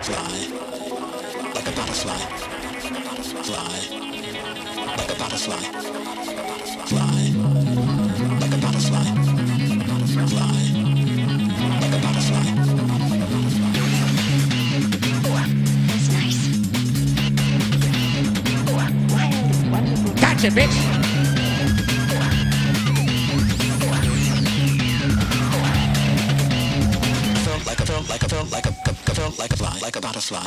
Fly like a butterfly. Fly like a butterfly. Fly like a butterfly. Fly like a butterfly. That's nice. Gotcha, bitch! Like a fly, like a butterfly.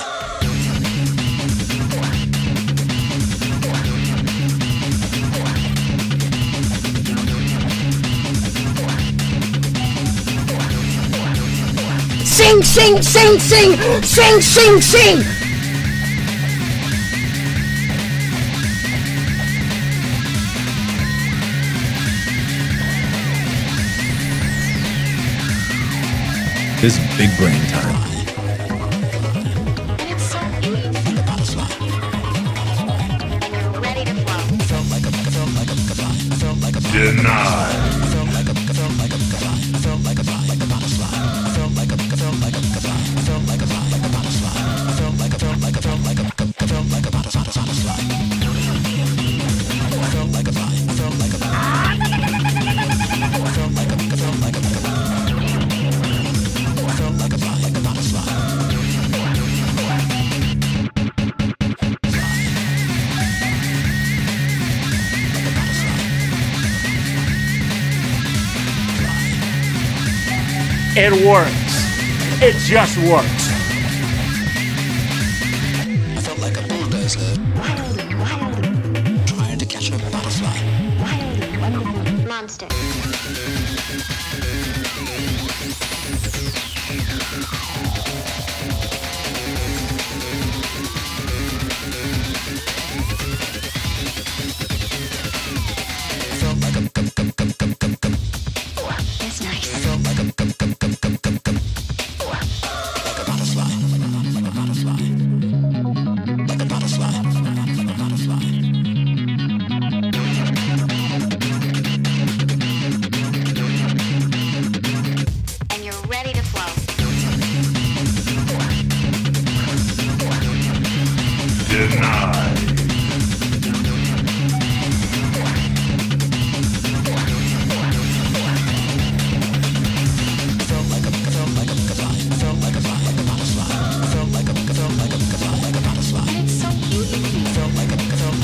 Sing, sing, sing, sing! Sing, sing, sing! This is big brain time. And it's so easy. And you're ready to flow. Denied. It works. It just works. I felt like a bulldozer trying to catch a butterfly. Monster. That's nice. And you're ready to flow. Denied. And it's so easy.